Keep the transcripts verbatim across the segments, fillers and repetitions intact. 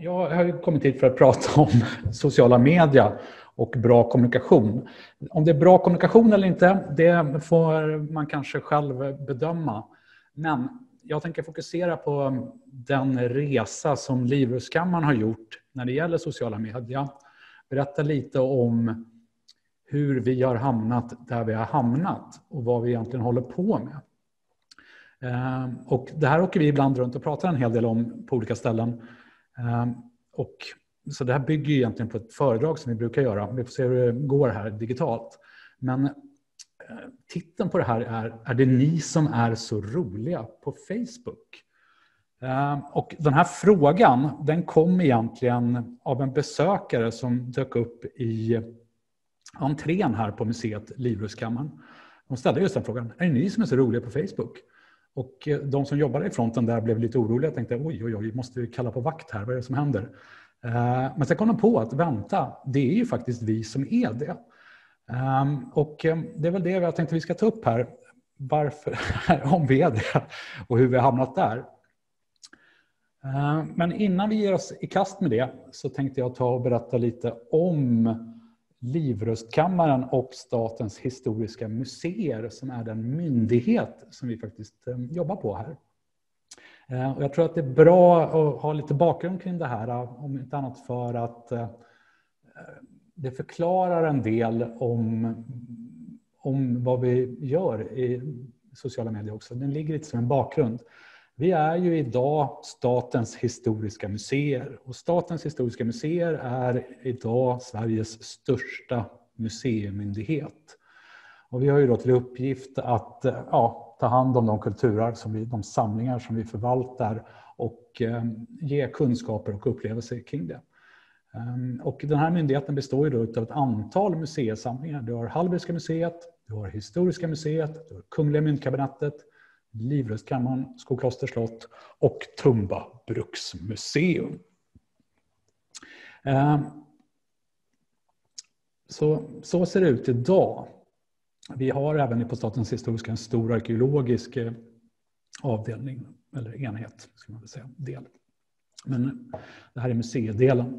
jag har ju kommit hit för att prata om sociala medier och bra kommunikation. Om det är bra kommunikation eller inte, det får man kanske själv bedöma. Men jag tänker fokusera på den resa som Livrustkammaren har gjort när det gäller sociala medier. Berätta lite om hur vi har hamnat där vi har hamnat och vad vi egentligen håller på med. Och det här åker vi ibland runt och pratar en hel del om på olika ställen. Och så det här bygger egentligen på ett föredrag som vi brukar göra. Vi får se hur det går här digitalt. Men titeln på det här är: är det ni som är så roliga på Facebook? Och den här frågan, den kom egentligen av en besökare som dök upp i entrén här på museet Livrustkammaren. De ställde just den frågan: är det ni som är så roliga på Facebook? Och de som jobbade i fronten där blev lite oroliga och tänkte: oj, oj, oj, måste vi kalla på vakt här? Vad är det som händer? Men sen kom de på att vänta, det är ju faktiskt vi som är det. Och det är väl det jag tänkte vi ska ta upp här. Varför, om vi är det och hur vi har hamnat där. Men innan vi ger oss i kast med det så tänkte jag ta och berätta lite om Livrustkammaren och Statens historiska museer som är den myndighet som vi faktiskt jobbar på här. Och jag tror att det är bra att ha lite bakgrund kring det här, om inte annat för att det förklarar en del om, om vad vi gör i sociala medier också. Den ligger lite som en bakgrund. Vi är ju idag Statens historiska museer och Statens historiska museer är idag Sveriges största museimyndighet. Och vi har ju då till uppgift att ja, ta hand om de kulturarv, som vi, de samlingar som vi förvaltar och eh, ge kunskaper och upplevelser kring det. Um, och den här myndigheten består ju då av ett antal museisamlingar. Du har Hallwylska museet, du har Historiska museet, du har Kungliga Myntkabinettet, Livrustkammaren, Skoklosters slott och Tumba bruksmuseum. Um, så, så ser det ut idag. Vi har även på Statens historiska en stor arkeologisk avdelning, eller enhet, ska man väl säga, del. Men det här är museidelen.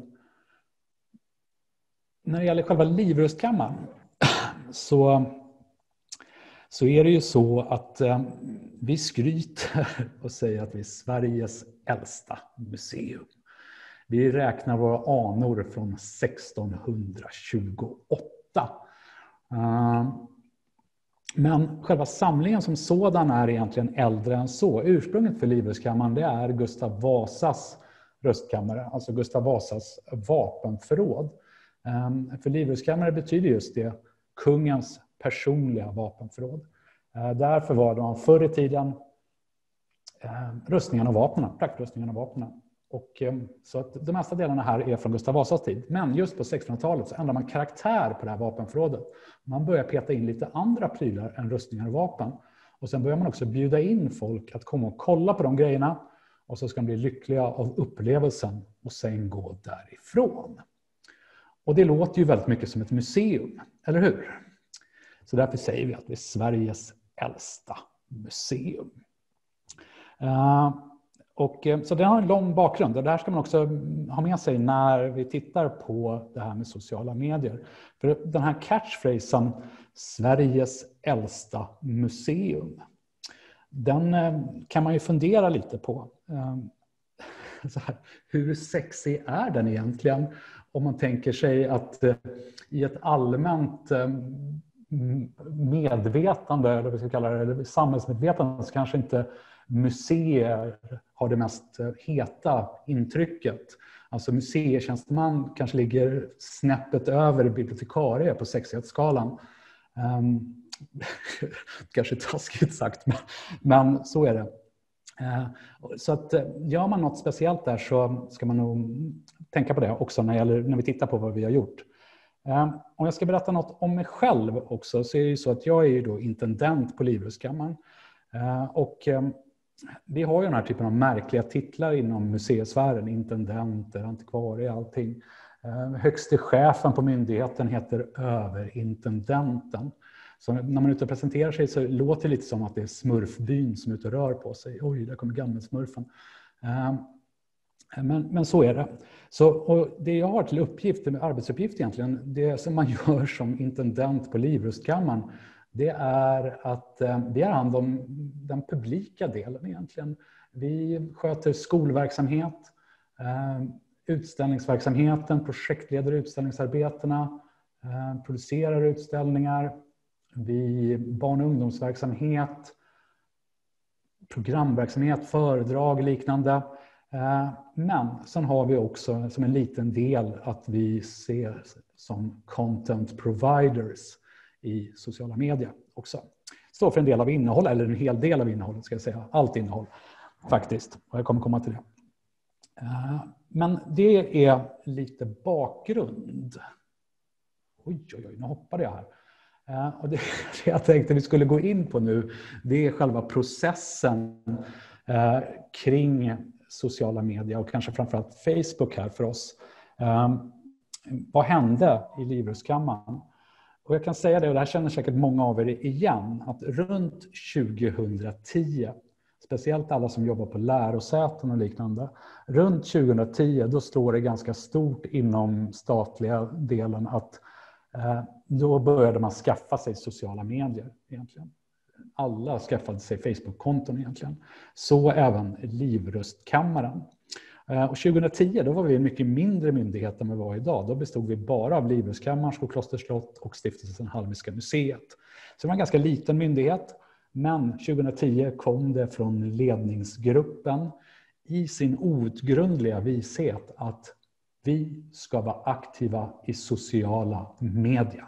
När det gäller själva Livrustkammaren så, så är det ju så att eh, vi skryter och säger att vi är Sveriges äldsta museum. Vi räknar våra anor från sextonhundratjugoåtta. Uh, Men själva samlingen som sådan är egentligen äldre än så. Ursprunget för Livrustkammaren, det är Gustav Vasas röstkammare, alltså Gustav Vasas vapenförråd. För Livrustkammare betyder just det kungens personliga vapenförråd. Där förvarade man förr i tiden rustningarna och vapnen, praktrustningarna och vapnen. Och, så att de mesta delarna här är från Gustav Vasas tid. Men just på sextonhundratalet så ändrar man karaktär på det här vapenförrådet. Man börjar peta in lite andra prylar än rustningar och vapen. Och sen börjar man också bjuda in folk att komma och kolla på de grejerna. Och så ska de bli lyckliga av upplevelsen och sen gå därifrån. Och det låter ju väldigt mycket som ett museum, eller hur? Så därför säger vi att det är Sveriges äldsta museum. Uh, Och, så det har en lång bakgrund och det här ska man också ha med sig när vi tittar på det här med sociala medier. För den här catchphrasen, Sveriges äldsta museum, den kan man ju fundera lite på. Så här, hur sexig är den egentligen? Om man tänker sig att i ett allmänt medvetande, eller vad vi ska kalla det, eller samhällsmedvetande, så kanske inte museer har det mest heta intrycket. Alltså museitjänsteman kanske ligger snäppet över bibliotekarie på sexighetsskalan. Um, kanske taskigt sagt, men, men så är det. Uh, så att gör man något speciellt där så ska man nog tänka på det också när, gäller, när vi tittar på vad vi har gjort. Uh, om jag ska berätta något om mig själv också så är det ju så att jag är ju då intendent på Livrustkammaren. Uh, och um, vi har ju den här typen av märkliga titlar inom museisfären, intendenter, antikvarie, allting. Högste chefen på myndigheten heter överintendenten. Så när man är ute och presenterar sig så låter det lite som att det är smurfbyn som är ute och rör på sig. Oj, där kommer gammelsmurfen. Men, men så är det. Så, och det jag har till uppgift, med arbetsuppgift egentligen, det som man gör som intendent på Livrustkammaren, det är att eh, vi har hand om den publika delen egentligen. Vi sköter skolverksamhet, eh, utställningsverksamheten, projektleder utställningsarbetena, eh, producerar utställningar, vi barn- och ungdomsverksamhet, programverksamhet, föredrag och liknande. Men sen har vi också som en liten del att vi ser som content providers i sociala medier också. Står för en del av innehåll, eller en hel del av innehållet ska jag säga. Allt innehåll faktiskt. Och jag kommer komma till det. Men det är lite bakgrund. Oj, oj, oj, nu hoppade jag här. Och det jag tänkte vi skulle gå in på nu, det är själva processen kring sociala medier och kanske framförallt Facebook här för oss. Um, vad hände i Livrustkammaren? Och jag kan säga det, och det här känner säkert många av er igen, att runt tjugohundratio, speciellt alla som jobbar på lärosäten och liknande, runt tjugohundratio då slår det ganska stort inom statliga delen att eh, då började man skaffa sig sociala medier egentligen. Alla skaffade sig Facebook-konton egentligen. Så även Livrustkammaren. Och tjugohundratio då var vi en mycket mindre myndighet än vi var idag. Då bestod vi bara av Livrustkammaren, Skokloster slott och Stiftelsen Hallwylska museet. Så det var en ganska liten myndighet. Men tjugohundratio kom det från ledningsgruppen i sin outgrundliga vishet att vi ska vara aktiva i sociala medier.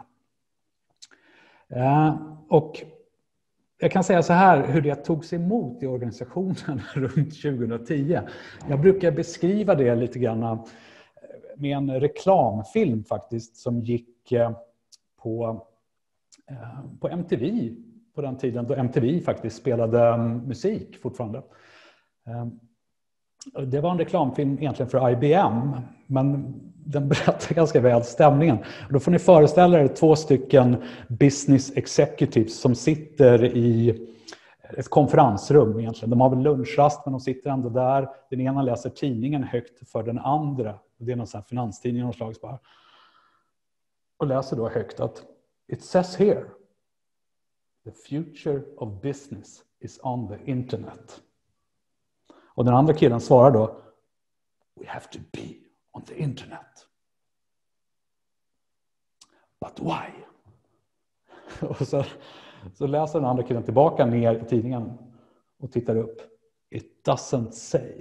Och jag kan säga så här hur det togs emot i organisationen runt tjugohundratio. Jag brukar beskriva det lite grann med en reklamfilm faktiskt som gick på, på M T V på den tiden då M T V faktiskt spelade musik fortfarande. Det var en reklamfilm egentligen för I B M, men den berättar ganska väl stämningen. Då får ni föreställa er två stycken business executives som sitter i ett konferensrum egentligen. De har väl lunchrast, men de sitter ändå där. Den ena läser tidningen högt för den andra. Det är någon sån här finanstidning av något slag bara. Och läser då högt att it says here the future of business is on the internet. Och den andra killen svarar då we have to be on the internet. But why? Och så, så läser den andra killen tillbaka ner i tidningen och tittar upp. It doesn't say.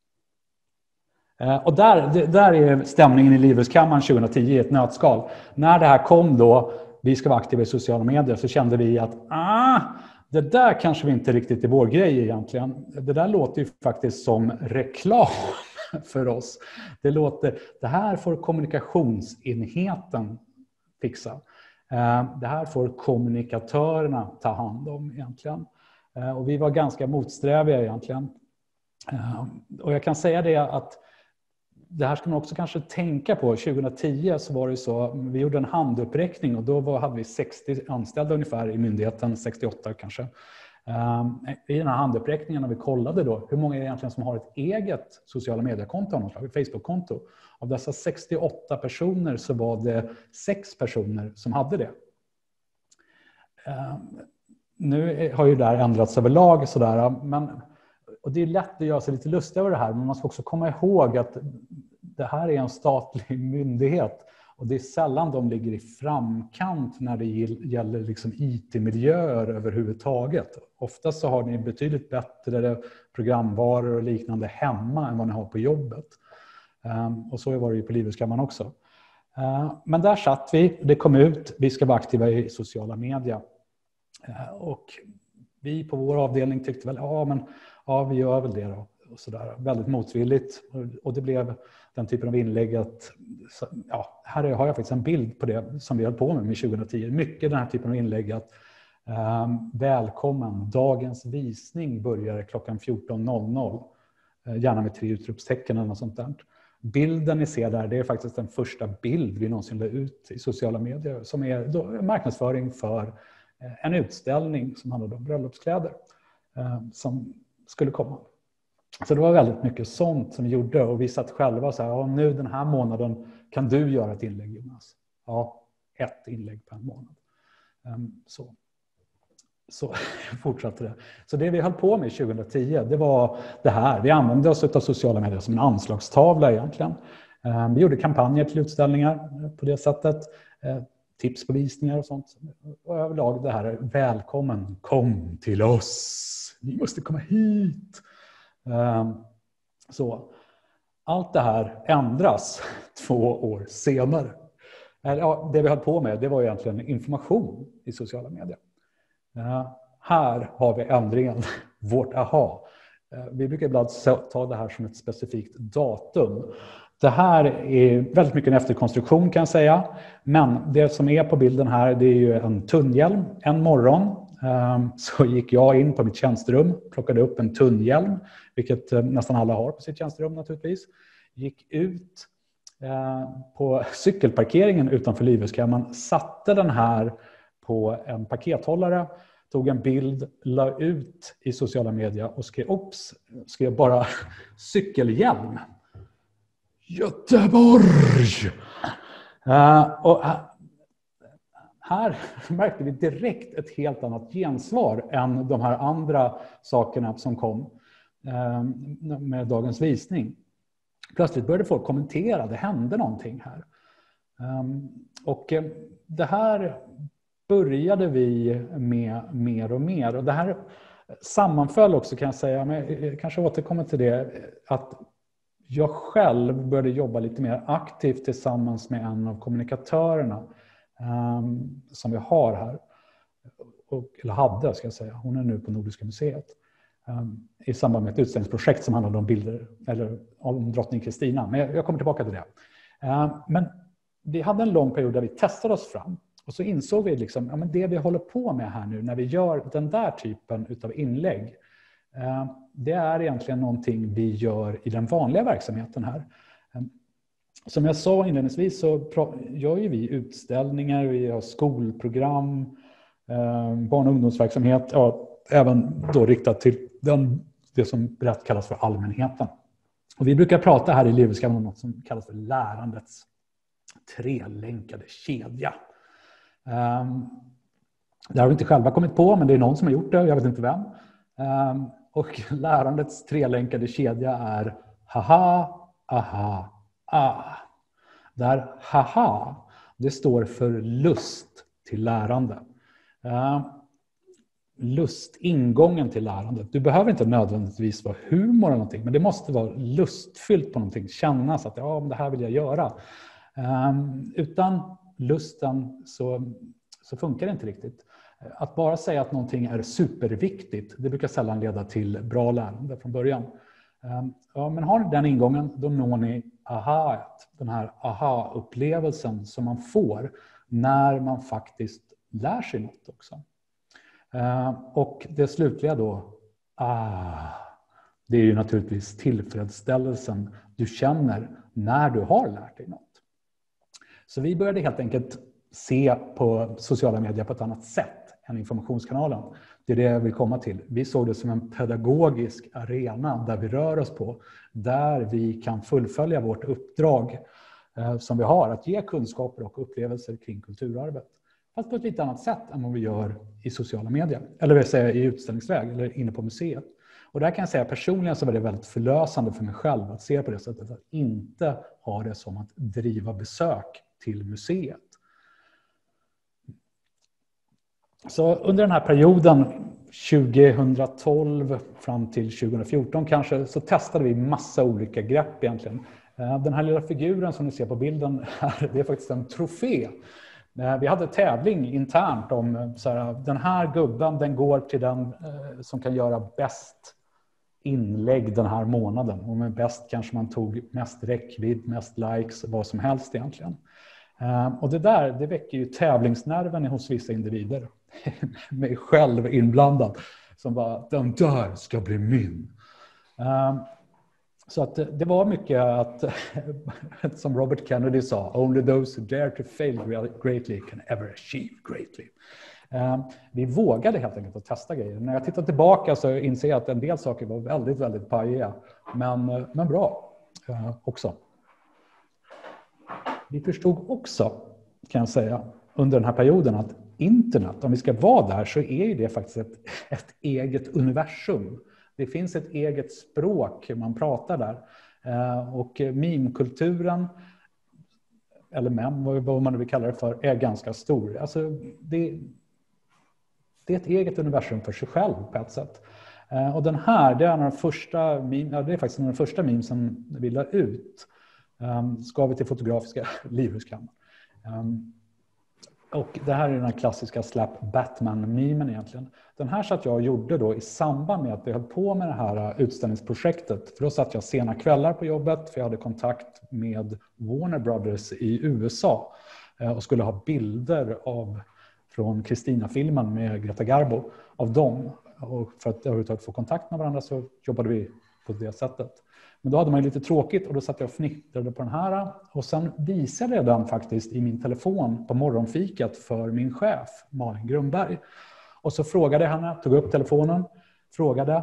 Och där, där är stämningen i Livrustkammaren tjugohundratio i ett nötskal. När det här kom då, vi ska vara aktiva i sociala medier, så kände vi att ah, det där kanske vi inte riktigt är vår grej egentligen. Det där låter ju faktiskt som reklam för oss. Det låter, det här får kommunikationsenheten fixa. Det här får kommunikatörerna ta hand om egentligen. Och vi var ganska motsträviga egentligen. Och jag kan säga det att det här ska man också kanske tänka på. tjugohundratio så var det så, vi gjorde en handuppräckning och då var, hade vi sextio anställda ungefär i myndigheten, sextioåtta kanske. I den här handuppräckningen när vi kollade då, hur många är det egentligen som har ett eget sociala mediekonto, ett Facebook-konto. Av dessa sextioåtta personer så var det sex personer som hade det. Nu har ju det här ändrats överlag sådär, men och det är lätt att göra sig lite lustigt över det här, men man ska också komma ihåg att det här är en statlig myndighet och det är sällan de ligger i framkant när det gäller liksom I T-miljöer överhuvudtaget. Oftast så har ni betydligt bättre programvaror och liknande hemma än vad ni har på jobbet. Och så var det ju på Livrustkammaren också. Men där satt vi, det kom ut, vi ska vara aktiva i sociala medier. Och vi på vår avdelning tyckte väl, ja men ja, vi gör väl det då. Och så där. Väldigt motvilligt. Och det blev den typen av inlägg att, ja, här har jag faktiskt en bild på det som vi höll på med med tjugohundratio. Mycket den här typen av inlägg att um, välkommen, dagens visning börjar klockan fjorton noll noll. Uh, gärna med tre utropstecken eller något sånt där. Bilden ni ser där, det är faktiskt den första bild vi någonsin la ut i sociala medier som är då marknadsföring för uh, en utställning som handlar om bröllopskläder uh, som skulle komma. Så det var väldigt mycket sånt som vi gjorde, och vi satt själva och sa, ja, nu den här månaden kan du göra ett inlägg, Jonas. Ja, ett inlägg per månad. Um, så. Så fortsatte det. Så det vi höll på med tjugohundratio, det var det här. Vi använde oss av sociala medier som en anslagstavla egentligen. Um, vi gjorde kampanjer till utställningar på det sättet. Uh, tips på visningar och sånt. Och överlag det här, välkommen, kom till oss. Ni måste komma hit. Um, så. Allt det här ändras två år senare. Ja, det vi höll på med, det var egentligen information i sociala medier. Uh, här har vi ändringen, vårt aha. Uh, vi brukar ibland ta det här som ett specifikt datum. Det här är väldigt mycket en efterkonstruktion kan jag säga. Men det som är på bilden här, det är ju en tunnhjälm. En morgon um, så gick jag in på mitt tjänsterum, plockade upp en tunnhjälm, vilket uh, nästan alla har på sitt tjänsterum naturligtvis. Gick ut uh, på cykelparkeringen utanför Livrustkammaren, satte den här på en pakethållare, tog en bild, la ut i sociala medier och skrev, ops, skrev bara cykelhjälm. Göteborg! Uh, och uh, här märkte vi direkt ett helt annat gensvar än de här andra sakerna som kom uh, med dagens visning. Plötsligt började folk kommentera, det hände någonting här. Um, och uh, det här började vi med mer och mer. Och det här sammanföll också kan jag säga, men jag kanske återkommer till det, att jag själv började jobba lite mer aktivt tillsammans med en av kommunikatörerna um, som vi har här. Och, eller hade ska jag säga, hon är nu på Nordiska museet. Um, I samband med ett utställningsprojekt som handlade om bilder, eller om drottning Kristina. Men jag, jag kommer tillbaka till det. Um, men vi hade en lång period där vi testade oss fram. Och så insåg vi liksom, ja, men det vi håller på med här nu när vi gör den där typen av inlägg, eh, det är egentligen någonting vi gör i den vanliga verksamheten här. Eh, som jag sa inledningsvis så gör ju vi utställningar, vi har skolprogram, eh, barn- och ungdomsverksamhet, ja, även då riktat till den, det som brett kallas för allmänheten. Och vi brukar prata här i Livrustkammaren om något som kallas för lärandets trelänkade kedja. Um, det har vi inte själva kommit på, men det är någon som har gjort det, jag vet inte vem. Um, och lärandets trelänkade kedja är haha, aha, ah. Där haha, det står för lust till lärande. Um, lust, ingången till lärandet. Du behöver inte nödvändigtvis vara humor eller någonting, men det måste vara lustfyllt på någonting. Kännas att ja, det här vill jag göra. Um, utan lusten så, så funkar det inte riktigt. Att bara säga att någonting är superviktigt, det brukar sällan leda till bra lärande från början. Ja, men har ni den ingången, då når ni aha, den här aha-upplevelsen som man får när man faktiskt lär sig något också. Och det slutliga då, ah, det är ju naturligtvis tillfredsställelsen du känner när du har lärt dig något. Så vi började helt enkelt se på sociala medier på ett annat sätt än informationskanalen. Det är det jag vill komma till. Vi såg det som en pedagogisk arena där vi rör oss på. Där vi kan fullfölja vårt uppdrag eh, som vi har. Att ge kunskaper och upplevelser kring kulturarvet. Fast på ett lite annat sätt än vad vi gör i sociala medier. Eller vill säga i utställningsväg eller inne på museet. Och där kan jag säga personligen så var det väldigt förlösande för mig själv att se på det sättet. Att inte ha det som att driva besök till museet. Så under den här perioden tjugohundratolv fram till tjugohundrafjorton kanske så testade vi massa olika grepp egentligen. Den här lilla figuren som ni ser på bilden här, det är faktiskt en trofé. Vi hade tävling internt om så här, den här gubben den går till den som kan göra bäst inlägg den här månaden. Och med bäst kanske man tog mest räckvidd, mest likes, vad som helst egentligen. Och det där, det väcker ju tävlingsnerven hos vissa individer. Mig själv inblandad. Som bara, den där ska bli min. Så att det var mycket att, som Robert Kennedy sa, only those who dare to fail greatly can ever achieve greatly. Vi vågade helt enkelt att testa grejer. När jag tittar tillbaka så inser jag att en del saker var väldigt, väldigt pajiga. Men, men bra också. Vi förstod också, kan jag säga, under den här perioden att internet, om vi ska vara där, så är ju det faktiskt ett, ett eget universum. Det finns ett eget språk man pratar där. Och meme-kulturen, eller mem, vad man nu vill kalla det för, är ganska stor. Alltså det, det är ett eget universum för sig själv på ett sätt. Och den här, det är, en av de första meme, ja, det är faktiskt en av de första meme som vi la ut. Um, ska vi till fotografiska Livrustkammaren. Um, och det här är den här klassiska Slap Batman-memen egentligen. Den här satt jag och gjorde då i samband med att vi höll på med det här utställningsprojektet. För då satt jag sena kvällar på jobbet, för jag hade kontakt med Warner Brothers i U S A. Och skulle ha bilder av, från Kristina-filmen med Greta Garbo av dem. Och för att överhuvudtaget få kontakt med varandra så jobbade vi på det sättet. Men då hade man ju lite tråkigt och då satt jag och fnittrade på den här. Och sen visade jag den faktiskt i min telefon på morgonfikat för min chef, Malin Grundberg. Och så frågade jag henne, tog upp telefonen, frågade: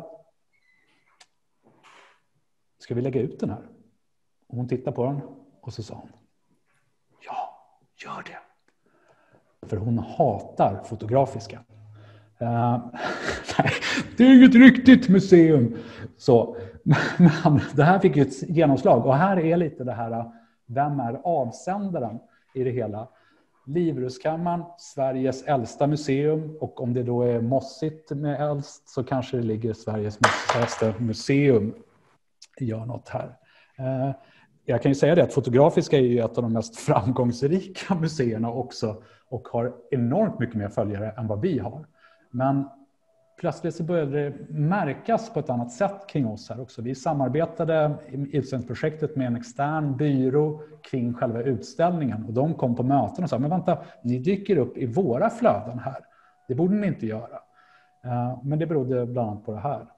ska vi lägga ut den här? Och hon tittade på den och så sa hon: ja, gör det. För hon hatar fotografiska. Uh, nej, det är inget riktigt museum. Så, men det här fick ju ett genomslag. Och här är lite det här, vem är avsändaren i det hela? Livrustkammaren, Sveriges äldsta museum. Och om det då är mossigt med äldst så kanske det ligger Sveriges äldsta museum. Gör något här. Uh, jag kan ju säga det att Fotografiska är ju ett av de mest framgångsrika museerna också. Och har enormt mycket mer följare än vad vi har. Men plötsligt så började det märkas på ett annat sätt kring oss här också. Vi samarbetade i utställningsprojektet med en extern byrå kring själva utställningen. Och de kom på möten och sa: men vänta, ni dyker upp i våra flöden här. Det borde ni inte göra. Men det berodde bland annat på det här.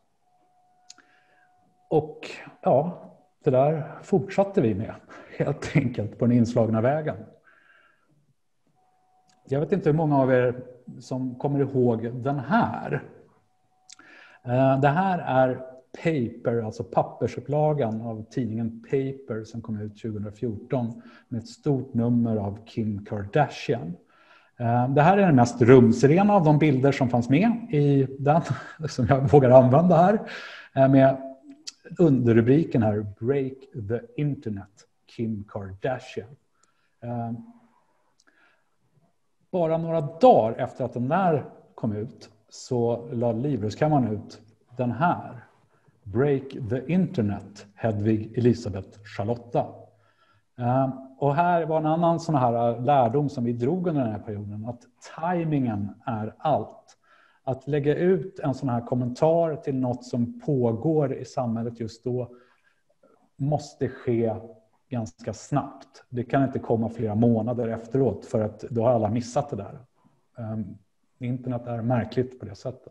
Och ja, det där fortsatte vi med helt enkelt på den inslagna vägen. Jag vet inte hur många av er som kommer ihåg den här. Det här är Paper, alltså pappersupplagan av tidningen Paper som kom ut tjugo fjorton med ett stort nummer av Kim Kardashian. Det här är den mest rumsrena av de bilder som fanns med i den, som jag vågar använda här, med underrubriken här: Break the Internet, Kim Kardashian. Bara några dagar efter att den där kom ut så la Livrustkammaren ut den här: Break the Internet, Hedvig Elisabeth Charlotta. Och här var en annan sån här lärdom som vi drog under den här perioden, att timingen är allt. Att lägga ut en sån här kommentar till något som pågår i samhället just då måste ske ganska snabbt. Det kan inte komma flera månader efteråt, för att då har alla missat det där. Um, internet är märkligt på det sättet.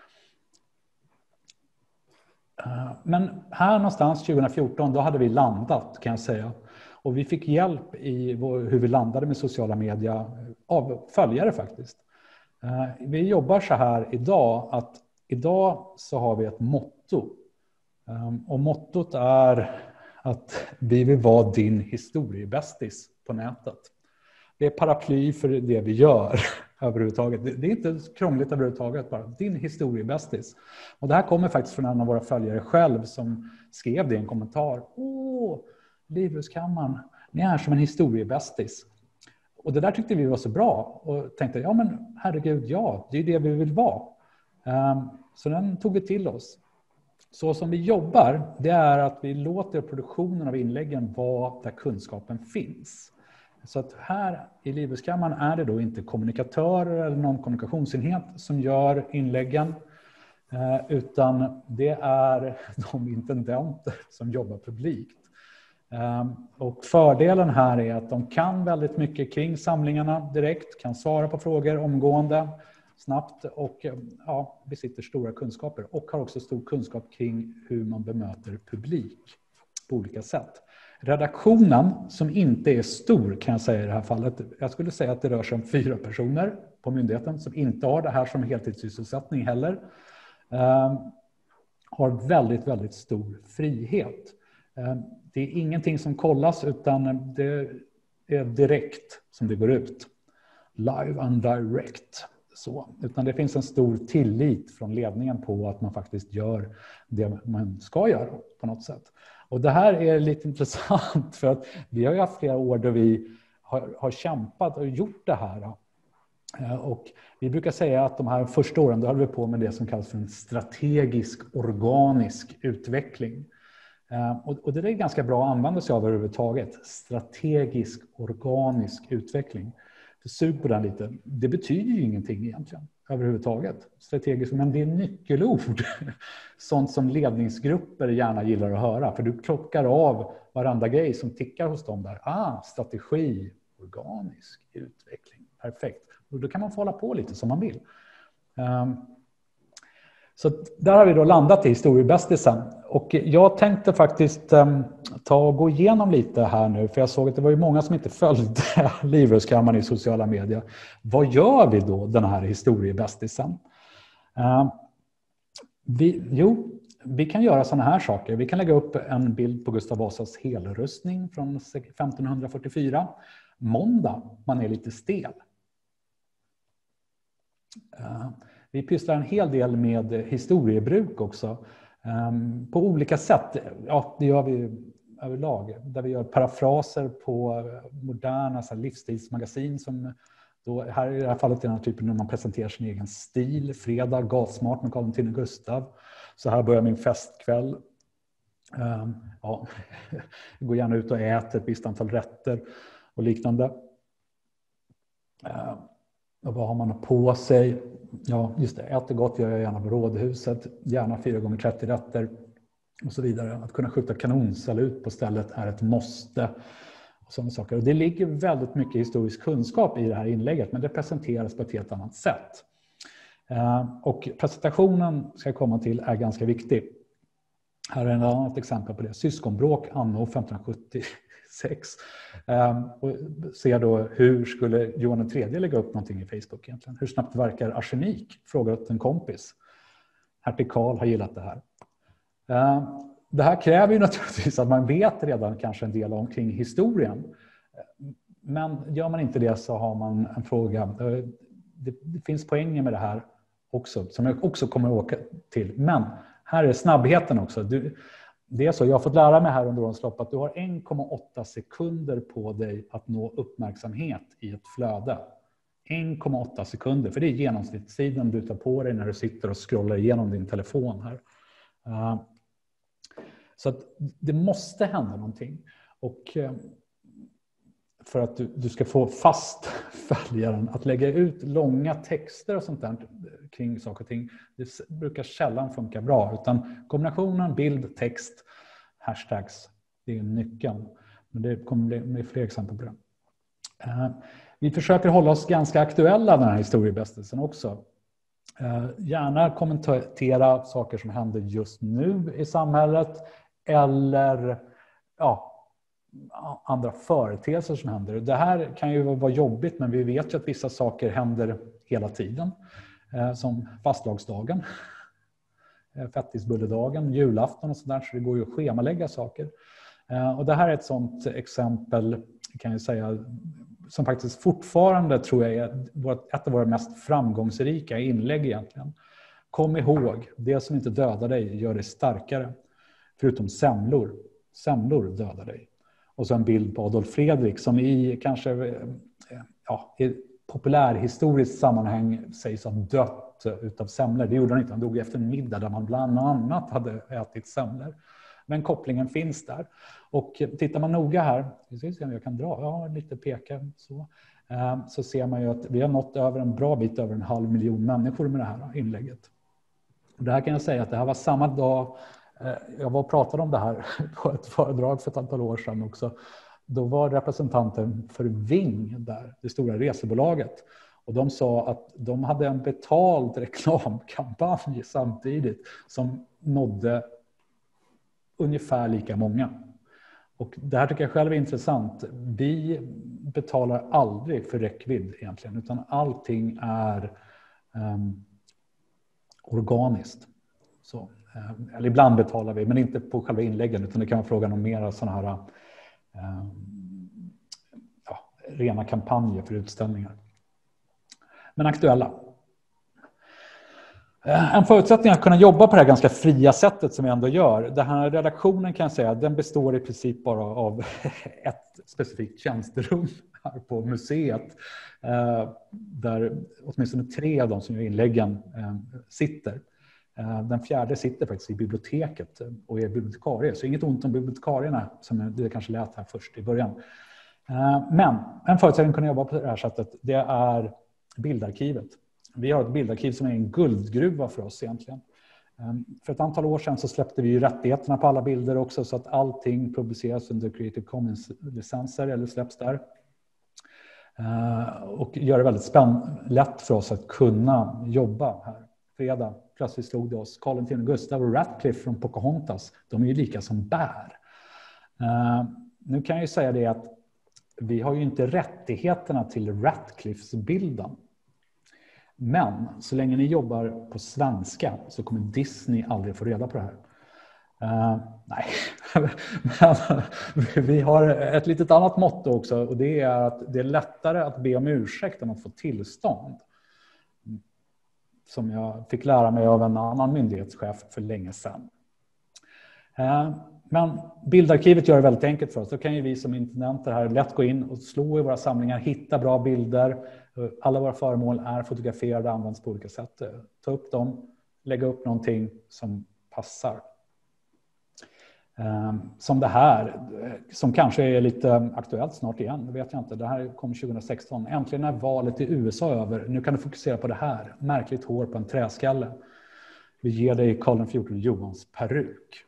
Uh, men här någonstans tjugo fjorton, då hade vi landat, kan jag säga. Och vi fick hjälp i vår, hur vi landade med sociala medier av följare faktiskt. Uh, vi jobbar så här idag, att idag så har vi ett motto. Um, och mottot är att vi vill vara din historiebästis på nätet. Det är paraply för det vi gör överhuvudtaget. Det är inte krångligt överhuvudtaget, bara din historiebästis. Och det här kommer faktiskt från en av våra följare själv som skrev det i en kommentar. Åh, Livrustkammaren, ni är som en historiebästis. Och det där tyckte vi var så bra och tänkte, ja men herregud, ja, det är det vi vill vara. Um, så den tog vi till oss. Så som vi jobbar, det är att vi låter produktionen av inläggen vara där kunskapen finns. Så att här i Livrustkammaren är det då inte kommunikatörer eller någon kommunikationsenhet som gör inläggen, utan det är de intendenter som jobbar publikt. Och fördelen här är att de kan väldigt mycket kring samlingarna direkt, kan svara på frågor omgående, snabbt, och ja, besitter stora kunskaper och har också stor kunskap kring hur man bemöter publik på olika sätt. Redaktionen, som inte är stor kan jag säga i det här fallet. Jag skulle säga att det rör sig om fyra personer på myndigheten som inte har det här som heltidssysselsättning heller. Eh, har väldigt, väldigt stor frihet. Eh, det är ingenting som kollas utan det är direkt som det går ut. Live and direct. Så. Utan det finns en stor tillit från ledningen på att man faktiskt gör det man ska göra på något sätt. Och det här är lite intressant för att vi har ju haft flera år då vi har, har kämpat och gjort det här. Och vi brukar säga att de här första åren då höll vi på med det som kallas för en strategisk organisk utveckling. Och det är ganska bra att använda sig av överhuvudtaget. Strategisk organisk utveckling. Sug på den lite. Det betyder ju ingenting egentligen överhuvudtaget. Strategiskt, men det är nyckelord. Sånt som ledningsgrupper gärna gillar att höra. För du klockar av varandra grej som tickar hos dem där. Ah, strategi, organisk utveckling. Perfekt. Och då kan man få hålla på lite som man vill. Um, så där har vi då landat i historiebästisen. Och jag tänkte faktiskt um, ta och gå igenom lite här nu. För jag såg att det var ju många som inte följde Livrustkammaren i sociala medier. Vad gör vi då den här historiebästisen? Uh, vi, jo, vi kan göra sådana här saker. Vi kan lägga upp en bild på Gustav Vasas helrustning från femton fyrtiofyra. Måndag, man är lite stel. Uh, Vi pysslar en hel del med historiebruk också. Um, på olika sätt. Ja, det gör vi överlag. Där vi gör parafraser på moderna så här, livsstilsmagasin. Som då, här i det här fallet är den här typen när man presenterar sin egen stil. Fredag, gatsmart med Carl X Gustav. Så här börjar min festkväll. Um, ja, jag går gärna ut och äter ett visst antal rätter och liknande. Uh, och vad har man på sig? Ja, just det. Äter gott gör jag gärna på rådhuset. Gärna fyra gånger trettio rätter och så vidare. Att kunna skjuta kanonsalut på stället är ett måste. Och sådana saker. Och det ligger väldigt mycket historisk kunskap i det här inlägget. Men det presenteras på ett helt annat sätt. Och presentationen ska jag komma till är ganska viktig. Här är ett annat exempel på det. Syskonbråk anno femton sjuttiosex. Um, och ser då hur skulle Johan den tredje lägga upp någonting i Facebook egentligen. Hur snabbt verkar arsenik? Frågar åt en kompis. Hertig Karl har gillat det här. Um, det här kräver ju naturligtvis att man vet redan kanske en del omkring historien. Men gör man inte det så har man en fråga. Det, det finns poänger med det här också som jag också kommer att åka till. Men här är snabbheten också. Du, Det är så, jag har fått lära mig här under årens lopp att du har en komma åtta sekunder på dig att nå uppmärksamhet i ett flöde. en komma åtta sekunder, för det är genomsnittstiden du tar på dig när du sitter och scrollar igenom din telefon här. Uh, så att det måste hända någonting. Och uh, för att du, du ska få fast följaren att lägga ut långa texter och sånt där kring saker och ting. Det brukar sällan funka bra. Utan kombinationen bild, text, hashtags, det är nyckeln. Men det kommer bli med fler exempel på det. Uh, vi försöker hålla oss ganska aktuella den här historiebästelsen också. Uh, gärna kommentera saker som händer just nu i samhället. Eller ja, andra företeelser som händer. Det här kan ju vara jobbigt, men vi vet ju att vissa saker händer hela tiden. Eh, som fastlagsdagen, eh, fettisbulledagen, julafton och sådär. Så det går ju att schemalägga saker. Eh, och det här är ett sånt exempel, kan jag säga, som faktiskt fortfarande tror jag är ett av våra mest framgångsrika inlägg egentligen. Kom ihåg, det som inte dödar dig gör dig starkare. Förutom semlor. Semlor dödar dig. Och så en bild på Adolf Fredrik som i kanske ja, i populärhistoriskt sammanhang sägs ha dött utav semlor. Det gjorde han inte. Han dog efter en middag där man bland annat hade ätit semlor. Men kopplingen finns där. Och tittar man noga här, vi ska se om jag kan dra, ja, lite peka så. Så ser man ju att vi har nått över en bra bit över en halv miljon människor med det här inlägget. Och det här kan jag säga att det här var samma dag. Jag var och pratade om det här på ett föredrag för ett antal år sedan också. Då var representanten för Ving där, det stora resebolaget. Och de sa att de hade en betald reklamkampanj samtidigt som nådde ungefär lika många. Och det här tycker jag själv är intressant. Vi betalar aldrig för räckvidd egentligen, utan allting är um, organiskt. Så, um, eller ibland betalar vi, men inte på själva inläggen, utan det kan vara frågan om mera sådana här um, ja, rena kampanjer för utställningar. Men aktuella. En förutsättning att kunna jobba på det här ganska fria sättet som vi ändå gör. Den här redaktionen kan jag säga, den består i princip bara av ett specifikt tjänsterum här på museet. Där åtminstone tre av de som gör inläggen sitter. Den fjärde sitter faktiskt i biblioteket och är bibliotekarie. Så inget ont om bibliotekarierna som det kanske lät här först i början. Men en förutsättning att kunna jobba på det här sättet, det är bildarkivet. Vi har ett bildarkiv som är en guldgruva för oss egentligen. För ett antal år sedan så släppte vi ju rättigheterna på alla bilder också, så att allting publiceras under Creative Commons-licenser eller släpps där. Och gör det väldigt spänn- lätt för oss att kunna jobba här. Fredag plötsligt slog det oss. Carl X Gustaf och Ratcliffe från Pocahontas, de är ju lika som bär. Nu kan jag ju säga det att vi har ju inte rättigheterna till Ratcliffes bilden. Men så länge ni jobbar på svenska så kommer Disney aldrig få reda på det här. Uh, nej, men vi har ett litet annat motto också, och det är att det är lättare att be om ursäkt än att få tillstånd. Som jag fick lära mig av en annan myndighetschef för länge sedan. Uh, men bildarkivet gör det väldigt enkelt för oss. Då kan ju vi som intendenter här lätt gå in och slå i våra samlingar, hitta bra bilder. Alla våra föremål är fotograferade och används på olika sätt. Ta upp dem, lägga upp någonting som passar. Som det här, som kanske är lite aktuellt snart igen, det vet jag inte. Det här kom tjugo sexton. Äntligen är valet i U S A över. Nu kan du fokusera på det här. Märkligt hår på en träskalle. Vi ger dig Karl fjortonde Johans peruk.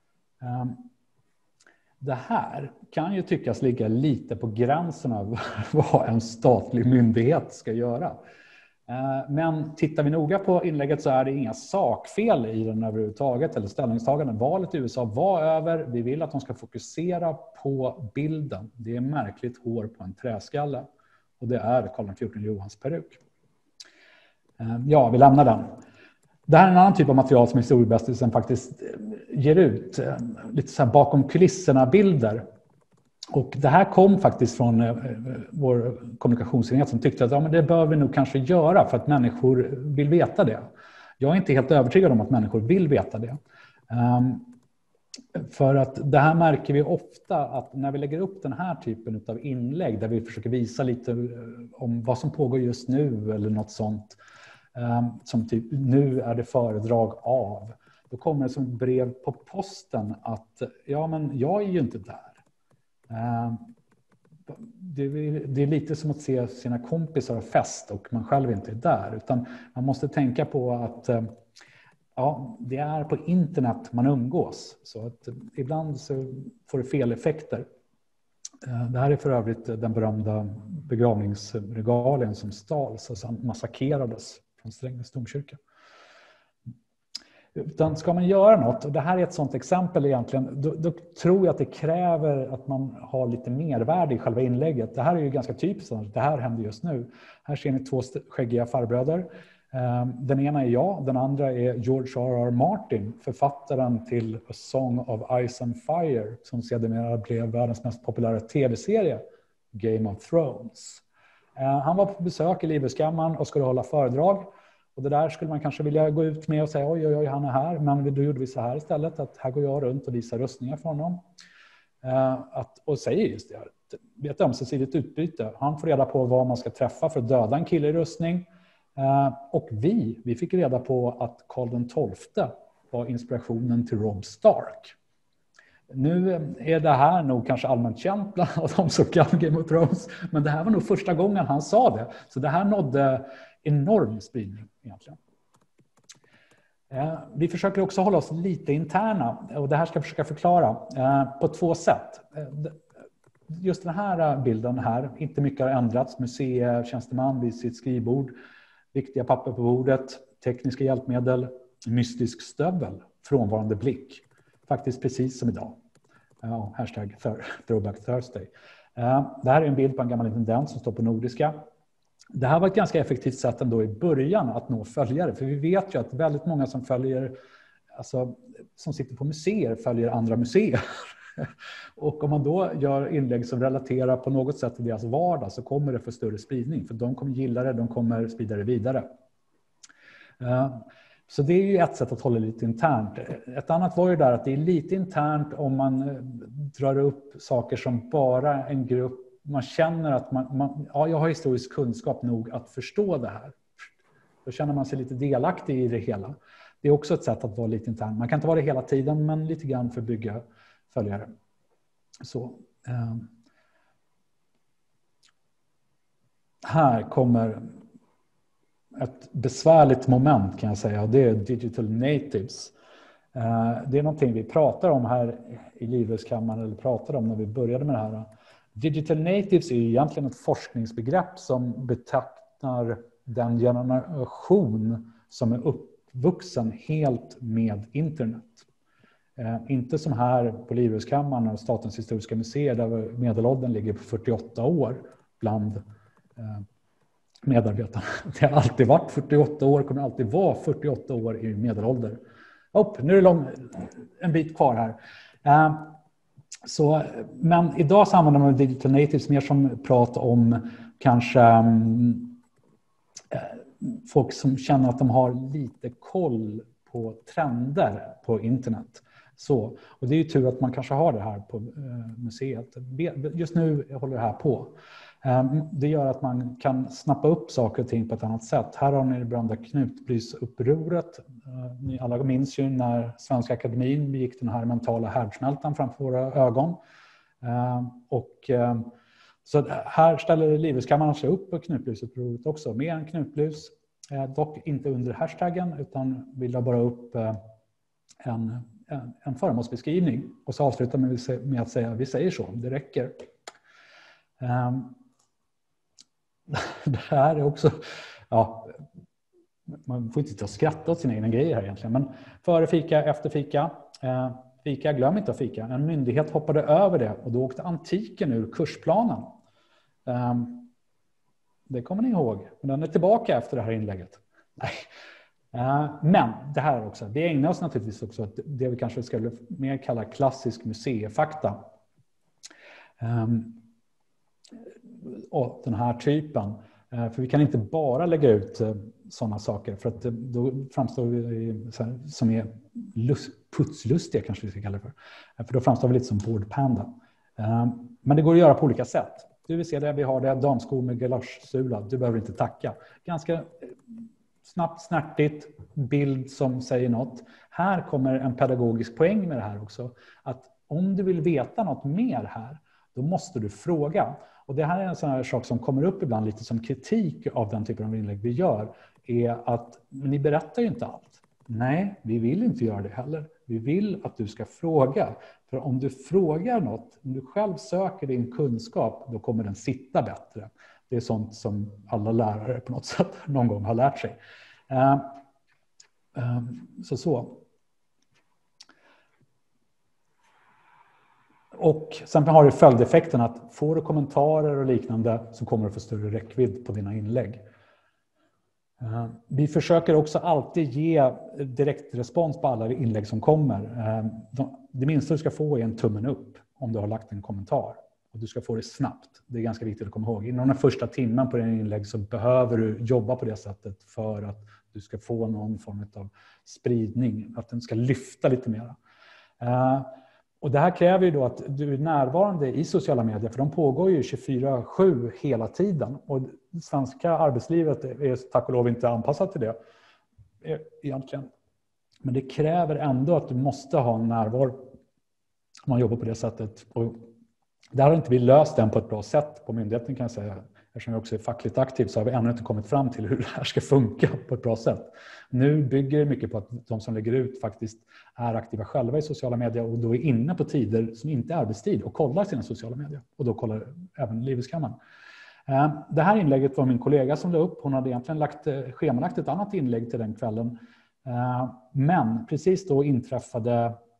Det här kan ju tyckas ligga lite på gränsen av vad en statlig myndighet ska göra. Men tittar vi noga på inlägget så är det inga sakfel i den överhuvudtaget eller ställningstaganden. Valet i U S A var över. Vi vill att de ska fokusera på bilden. Det är märkligt hår på en träskalle. Och det är Karl fjortonde Johans peruk. Ja, vi lämnar den. Det här är en annan typ av material som historiebestelsen faktiskt ger ut. Lite så här bakom kulisserna bilder. Och det här kom faktiskt från vår kommunikationsenhet som tyckte att ja, men det bör vi nog kanske göra för att människor vill veta det. Jag är inte helt övertygad om att människor vill veta det. Um, för att det här märker vi ofta att när vi lägger upp den här typen av inlägg där vi försöker visa lite om vad som pågår just nu eller något sånt. Som typ, nu är det föredrag av. Då kommer det som brev på posten att ja, men jag är ju inte där. Det är, det är lite som att se sina kompisar ha fest och man själv inte är där. Utan man måste tänka på att ja, det är på internet man umgås. Så att ibland så får det fel effekter. Det här är för övrigt den berömda begravningsregalien som stals, alltså massakrerades från Strängnäs domkyrka. Utan ska man göra något, och det här är ett sådant exempel egentligen, då, då tror jag att det kräver att man har lite mervärde i själva inlägget. Det här är ju ganska typiskt, det här händer just nu. Här ser ni två skäggiga farbröder. Den ena är jag, den andra är George R R Martin, författaren till A Song of Ice and Fire, som sedermera blev världens mest populära tv-serie, Game of Thrones. Han var på besök i Liveskammaren och skulle hålla föredrag. Och det där skulle man kanske vilja gå ut med och säga oj, oj, oj, han är här. Men då gjorde vi så här istället, att här går jag runt och visar rustningar för honom. Att, och säger just det här, det är ett ömsesidigt utbyte. Han får reda på vad man ska träffa för att döda en kille i rustning. Och vi, vi fick reda på att Karl den tolfte var inspirationen till Robb Stark. Nu är det här nog kanske allmänt känt bland de som kan Game of Thrones, men det här var nog första gången han sa det. Så det här nådde enorm spridning egentligen. Vi försöker också hålla oss lite interna, och det här ska jag försöka förklara på två sätt. Just den här bilden här, inte mycket har ändrats. Museitjänsteman vid sitt skrivbord, viktiga papper på bordet, tekniska hjälpmedel, mystisk stövel, frånvarande blick. Faktiskt precis som idag. Ja, hashtag Throwback Thursday. Det här är en bild på en gammal intendent som står på nordiska. Det här var ett ganska effektivt sätt ändå i början att nå följare. För vi vet ju att väldigt många som följer, alltså som sitter på museer följer andra museer. Och om man då gör inlägg som relaterar på något sätt till deras vardag så kommer det få större spridning. För de kommer gilla det, de kommer sprida det vidare. Så det är ju ett sätt att hålla lite internt. Ett annat var ju där att det är lite internt om man drar upp saker som bara en grupp. Man känner att man, man, ja, jag har historisk kunskap nog att förstå det här. Då känner man sig lite delaktig i det hela. Det är också ett sätt att vara lite intern. Man kan inte vara det hela tiden, men lite grann för att bygga följare. Så. Eh. Här kommer ett besvärligt moment kan jag säga. Och det är digital natives. Eh, det är någonting vi pratar om här i Livrustkammaren, eller pratade om när vi började med det här. Digital natives är egentligen ett forskningsbegrepp som betecknar den generation som är uppvuxen helt med internet. Eh, inte som här på Livrustkammaren och Statens historiska museer där medelåldern ligger på fyrtioåtta år bland eh, medarbetarna. Det har alltid varit fyrtioåtta år, kommer alltid vara fyrtioåtta år i medelålder. Upp, nu är det lång, en bit kvar här. Eh, Så, men idag så använder man digital natives mer som prat om kanske eh, folk som känner att de har lite koll på trender på internet. Så, och det är ju tur att man kanske har det här på eh, museet. Just nu håller det här på. Eh, det gör att man kan snappa upp saker och ting på ett annat sätt. Här har ni det berömda Knutbyupproret. Eh, ni alla minns ju när Svenska Akademin begick den här mentala härdsmältan framför våra ögon. Eh, och eh, så här ställer Livrustkammaren sig upp på Knutbyupproret också med en knutblus. Eh, dock inte under hashtaggen utan vill jag bara upp eh, en, en, en föremålsbeskrivning. Och så avslutar vi med att säga vi säger så, det räcker. Eh, det här är också, ja, man får inte ta och skratta åt sina egna grejer här egentligen. Men före fika, efter fika. Eh, fika, glöm inte att fika. En myndighet hoppade över det och då åkte antiken ur kursplanen. Eh, det kommer ni ihåg. Men den är tillbaka efter det här inlägget. Nej. Eh, men det här också. Vi ägnar oss naturligtvis också åt det vi kanske skulle mer kalla klassisk museifakta. Eh, och den här typen. Eh, för vi kan inte bara lägga ut eh, sådana saker för att då framstår vi så här, som är lust, putslustiga kanske vi ska kalla det för. Eh, för då framstår vi lite som boardpanda. Eh, men det går att göra på olika sätt. Du vill se det, vi har det, damskor med galashsula, du behöver inte tacka. Ganska eh, snabbt, snärtigt, bild som säger något. Här kommer en pedagogisk poäng med det här också. Att om du vill veta något mer här, då måste du fråga. Och det här är en sån här sak som kommer upp ibland lite som kritik av den typen av inlägg vi gör. Är att ni berättar ju inte allt. Nej, vi vill inte göra det heller. Vi vill att du ska fråga. För om du frågar något, om du själv söker din kunskap, då kommer den sitta bättre. Det är sånt som alla lärare på något sätt någon gång har lärt sig. Uh, uh, så så. Och sen har du följdeffekten att får du kommentarer och liknande så kommer du få större räckvidd på dina inlägg. Vi försöker också alltid ge direktrespons på alla inlägg som kommer. Det minsta du ska få är en tummen upp om du har lagt en kommentar. Och du ska få det snabbt. Det är ganska viktigt att komma ihåg. Inom den första timmen på din inlägg så behöver du jobba på det sättet för att du ska få någon form av spridning. Att den ska lyfta lite mer. Och det här kräver ju då att du är närvarande i sociala medier, för de pågår ju tjugofyra sju hela tiden. Och det svenska arbetslivet är tack och lov inte anpassat till det egentligen. Men det kräver ändå att du måste ha en närvaro om man jobbar på det sättet. Och där har inte vi löst den på ett bra sätt på myndigheten kan jag säga. Eftersom vi också är fackligt aktiv så har vi ännu inte kommit fram till hur det här ska funka på ett bra sätt. Nu bygger det mycket på att de som lägger ut faktiskt är aktiva själva i sociala medier och då är inne på tider som inte är arbetstid och kollar sina sociala medier. Och då kollar även Livrustkammaren. Det här inlägget var min kollega som la upp. Hon hade egentligen lagt, schemalagt ett annat inlägg till den kvällen. Men precis då inträffade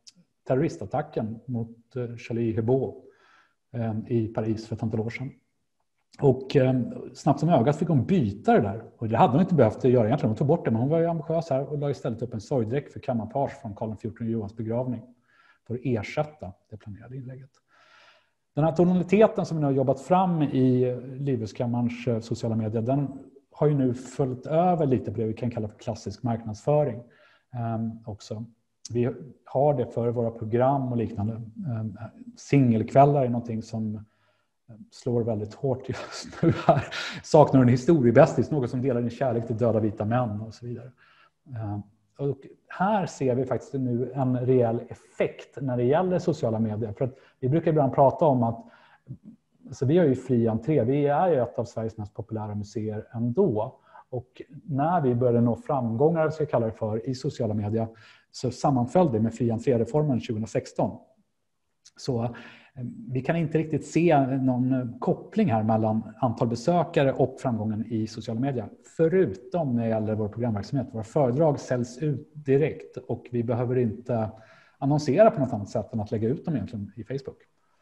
terroristattacken mot Charlie Hebdo i Paris för ett antal år sedan. Och eh, snabbt som ögat fick hon byta det där. Och det hade hon inte behövt göra egentligen. Hon tog bort det, men hon var ju ambitiös här och la istället upp en sorgdräkt för kammarpage från Karl den fjortonde Johans begravning för att ersätta det planerade inlägget. Den här tonaliteten som vi nu har jobbat fram i Livrustkammarens sociala medier, den har ju nu följt över lite på det vi kan kalla för klassisk marknadsföring eh, också. Vi har det för våra program och liknande. Eh, singelkvällar är någonting som slår väldigt hårt just nu här. Saknar en historiebästis, något som delar din kärlek till döda vita män och så vidare. Och här ser vi faktiskt nu en rejäl effekt när det gäller sociala medier. För att vi brukar ibland prata om att alltså vi har ju fri entré, vi är ju ett av Sveriges mest populära museer ändå. Och när vi började nå framgångar, ska jag kalla det för, i sociala medier så sammanföll det med fri entré-reformen tjugohundrasexton. Så vi kan inte riktigt se någon koppling här mellan antal besökare och framgången i sociala medier. Förutom när det gäller vår programverksamhet. Våra föredrag säljs ut direkt och vi behöver inte annonsera på något annat sätt än att lägga ut dem egentligen i Facebook.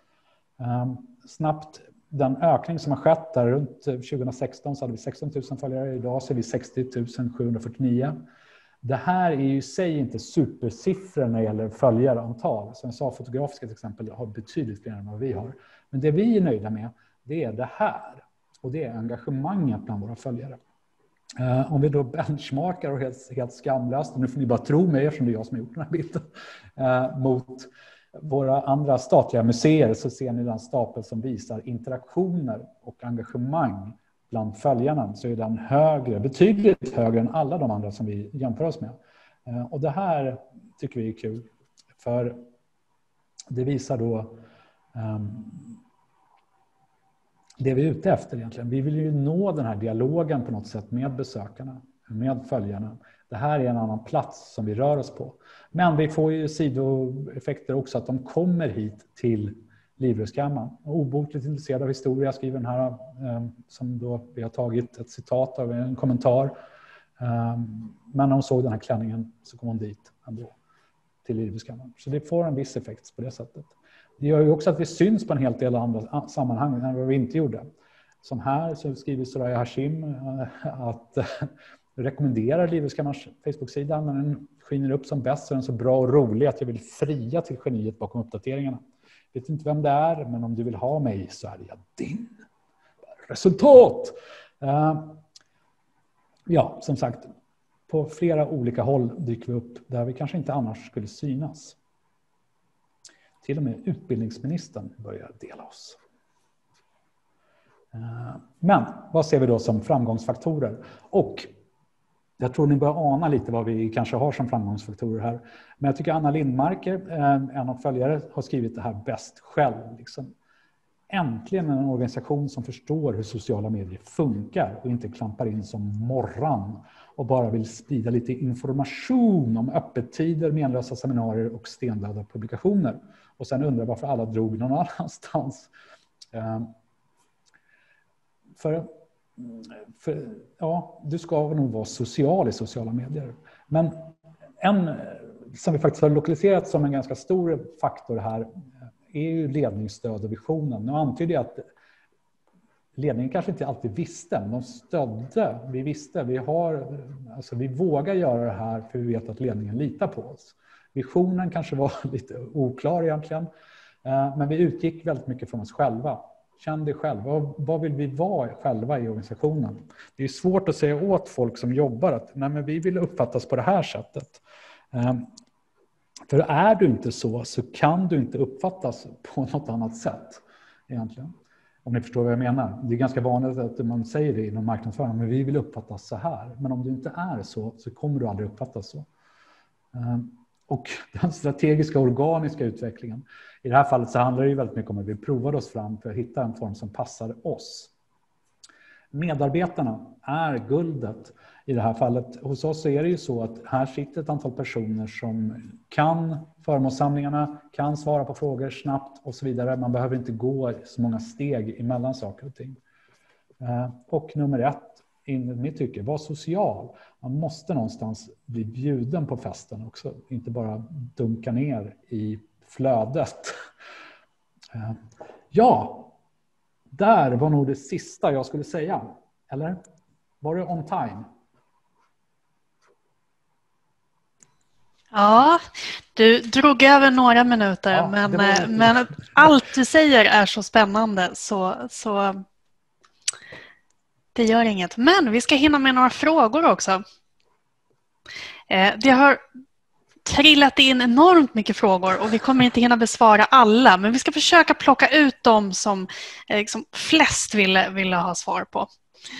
Snabbt, den ökning som har skett där runt tjugohundrasexton så hade vi sexton tusen följare. Idag så är vi sextio tusen sjuhundrafyrtionio. Det här är ju i sig inte supersiffror när det gäller följarantal. Som jag sa, Fotografiska till exempel har betydligt fler än vad vi har. Men det vi är nöjda med, det är det här. Och det är engagemanget bland våra följare. Uh, om vi då benchmarkar och helt, helt skamlöst, och nu får ni bara tro mig eftersom det är jag som har gjort den här bilden, uh, mot våra andra statliga museer så ser ni den stapel som visar interaktioner och engagemang bland följarna, så är den högre, betydligt högre än alla de andra som vi jämför oss med. Och det här tycker vi är kul, för det visar då um, det vi är ute efter egentligen. Vi vill ju nå den här dialogen på något sätt med besökarna, med följarna. Det här är en annan plats som vi rör oss på. Men vi får ju sidoeffekter också, att de kommer hit till Livrustkammaren. Obotligt intresserad av historia, skriver den här eh, som då vi har tagit ett citat av en kommentar. Eh, men när hon såg den här klänningen så kom hon dit ändå till Livrustkammaren. Så det får en viss effekt på det sättet. Det gör ju också att vi syns på en helt del andra sammanhang än vad vi inte gjorde. Som här så skriver Soraya Hashim eh, att eh, rekommenderar Livrustkammarens Facebook-sida, men den skiner upp som bäst så är den så bra och rolig att jag vill fria till geniet bakom uppdateringarna. Vet inte vem det är, men om du vill ha mig så är jag din. Resultat! Uh, ja, som sagt, på flera olika håll dyker vi upp där vi kanske inte annars skulle synas. Till och med utbildningsministern börjar dela oss. Uh, men vad ser vi då som framgångsfaktorer? Och jag tror ni börjar ana lite vad vi kanske har som framgångsfaktorer här. Men jag tycker Anna Lindmarker, en av följare, har skrivit det här bäst själv. Liksom. Äntligen en organisation som förstår hur sociala medier funkar och inte klampar in som morran och bara vill sprida lite information om öppettider, menlösa seminarier och stendöda publikationer. Och sen undrar varför alla drog någon annanstans. För... För, ja, du ska nog vara social i sociala medier. Men en som vi faktiskt har lokaliserat som en ganska stor faktor här är ju ledningsstöd och visionen. Nu antyder jag att ledningen kanske inte alltid visste, men de stödde. Vi visste, vi, har, alltså vi vågar göra det här för vi vet att ledningen litar på oss. Visionen kanske var lite oklar egentligen, men vi utgick väldigt mycket från oss själva. Känn dig själv. Vad, vad vill vi vara själva i organisationen? Det är svårt att säga åt folk som jobbar att nej, men vi vill uppfattas på det här sättet. Um, för är du inte så så kan du inte uppfattas på något annat sätt egentligen. Om ni förstår vad jag menar. Det är ganska vanligt att man säger det inom marknadsföring, men vi vill uppfattas så här. Men om du inte är så så kommer du aldrig uppfattas så. Um, Och den strategiska organiska utvecklingen. I det här fallet så handlar det ju väldigt mycket om att vi provade oss fram för att hitta en form som passar oss. Medarbetarna är guldet i det här fallet. Hos oss är det ju så att här sitter ett antal personer som kan föremålssamlingarna, kan svara på frågor snabbt och så vidare. Man behöver inte gå så många steg emellan saker och ting. Och nummer ett, in mitt tycke, var social. Man måste någonstans bli bjuden på festen också. Inte bara dunka ner i flödet. Ja, där var nog det sista jag skulle säga. Eller? Var det on time? Ja, du drog över några minuter, Ja, men, var... men allt du säger är så spännande så, så det gör inget. Men vi ska hinna med några frågor också. Det har trillat in enormt mycket frågor och vi kommer inte hinna besvara alla, men vi ska försöka plocka ut dem som liksom flest ville, ville ha svar på.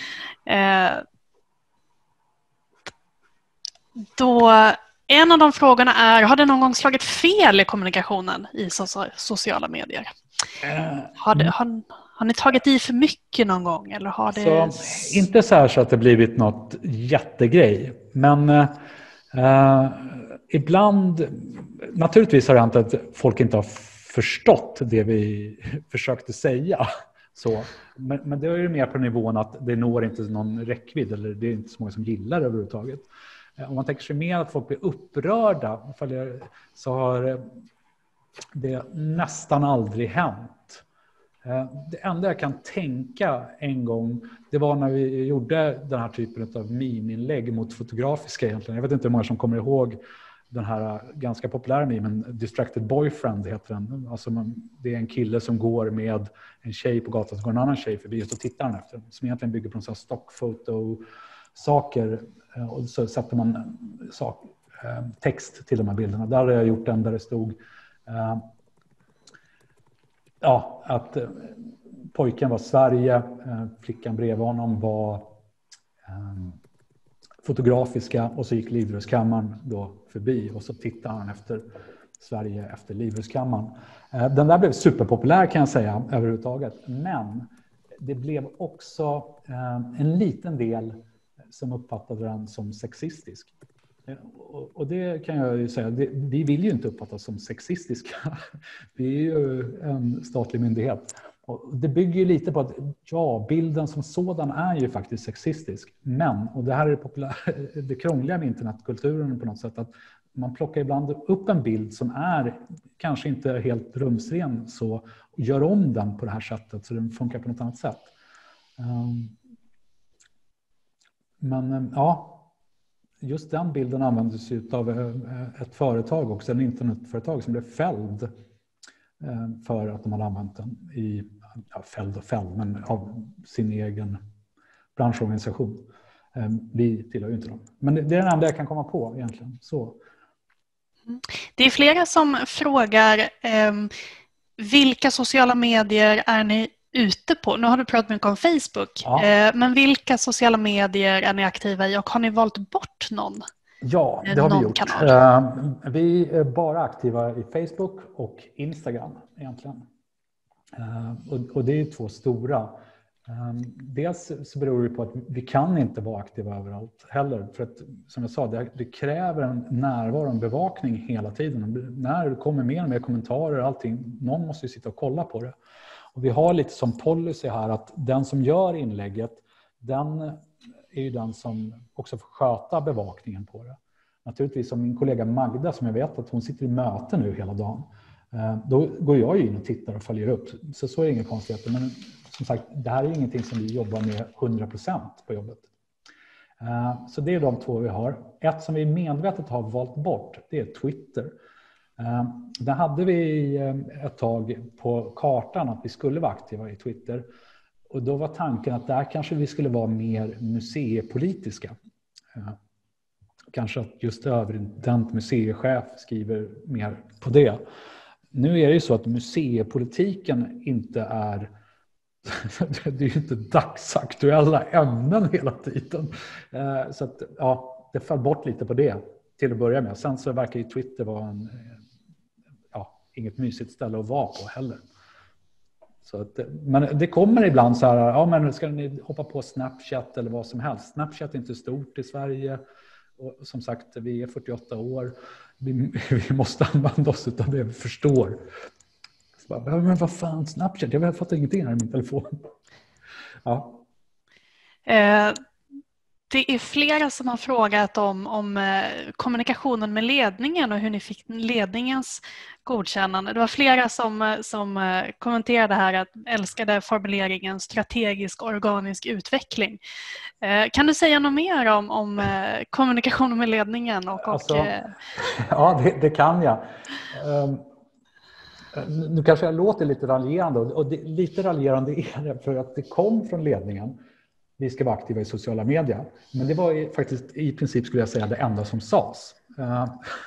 Då... En av de frågorna är, har det någon gång slagit fel i kommunikationen i sociala medier? Uh, har, det, har, har ni tagit i för mycket någon gång? Eller har det... Så, inte så här så att det blivit något jättegrej. Men uh, ibland, naturligtvis har det hänt att folk inte har förstått det vi försökte säga. Så. Men, men det är ju mer på nivån att det når inte någon räckvidd. Eller det är inte så många som gillar det överhuvudtaget. Om man tänker sig mer att folk blir upprörda så har det nästan aldrig hänt. Det enda jag kan tänka en gång, det var när vi gjorde den här typen av meme-inlägg mot fotografiska egentligen. Jag vet inte hur många som kommer ihåg den här ganska populära memen, Distracted Boyfriend heter den. Alltså man, det är en kille som går med en tjej på gatan, så går en annan tjej förbi och så tittar han efter. Som egentligen bygger på en sån här stockfoto-saker. Och så sätter man sak, text till de här bilderna. Där har jag gjort en där det stod uh, ja, att uh, pojken var Sverige, uh, flickan bredvid honom var um, fotografiska och så gick Livrustkammaren då förbi och så tittade han efter Sverige efter Livrustkammaren. Uh, den där blev superpopulär kan jag säga överhuvudtaget, men det blev också uh, en liten del som uppfattade den som sexistisk. Och det kan jag ju säga, det, vi vill ju inte uppfattas som sexistiska. Vi är ju en statlig myndighet. Och det bygger ju lite på att ja, bilden som sådan är ju faktiskt sexistisk. Men, och det här är det, populär, det krångliga med internetkulturen på något sätt, att man plockar ibland upp en bild som är kanske inte helt rumsren så och gör om den på det här sättet så den funkar på något annat sätt. Um, Men ja, just den bilden användes av ett företag också, en internetföretag som blev fälld för att de hade använt den i, ja, fälld och fälld, men av sin egen branschorganisation. Vi tillhör ju inte dem. Men det är det enda jag kan komma på egentligen. Så. Det är flera som frågar eh, vilka sociala medier är ni ute på? Nu har du pratat mycket om Facebook, ja. eh, men vilka sociala medier är ni aktiva i och har ni valt bort någon? Ja, det har vi gjort. Uh, vi är bara aktiva i Facebook och Instagram egentligen. Uh, och, och det är två stora. Uh, dels så beror det på att vi kan inte vara aktiva överallt heller. För att som jag sa, det, det kräver en närvaro, en bevakning hela tiden. När det kommer mer och mer kommentarer och allting, någon måste ju sitta och kolla på det. Och vi har lite som policy här att den som gör inlägget, den är ju den som också får sköta bevakningen på det. Naturligtvis som min kollega Magda, som jag vet att hon sitter i möte nu hela dagen. Då går jag in och tittar och följer upp. Så så är det inga konstigheter. Men som sagt, det här är ingenting som vi jobbar med hundra procent på jobbet. Så det är de två vi har. Ett som vi medvetet har valt bort, det är Twitter. Där hade vi ett tag på kartan att vi skulle vara aktiva i Twitter. Och då var tanken att där kanske vi skulle vara mer museipolitiska. Kanske att just överintendent museichef skriver mer på det. Nu är det ju så att museipolitiken inte är... det är ju inte dagsaktuella ämnen hela tiden. Så att, ja, det föll bort lite på det till att börja med. Sen så verkar ju Twitter vara en... inget mysigt ställe att vara på heller. Så att, men det kommer ibland så här, ja men ska ni hoppa på Snapchat eller vad som helst. Snapchat är inte stort i Sverige. Och som sagt, vi är fyrtioåtta år. Vi, vi måste använda oss av det vi förstår. Så bara, men vad fan, Snapchat? Jag har fått ingenting här i min telefon. Ja. Eh, Det är flera som har frågat om, om kommunikationen med ledningen och hur ni fick ledningens godkännande. Det var flera som, som kommenterade här att älskade formuleringen strategisk organisk utveckling. Kan du säga något mer om, om kommunikationen med ledningen? Och, alltså, och, ja, det, det kan jag. Um, nu kanske jag låter lite raljerande, och det, lite raljerande är det för att det kom från ledningen. Vi ska vara aktiva i sociala medier. Men det var faktiskt i princip, skulle jag säga, det enda som sades. Uh,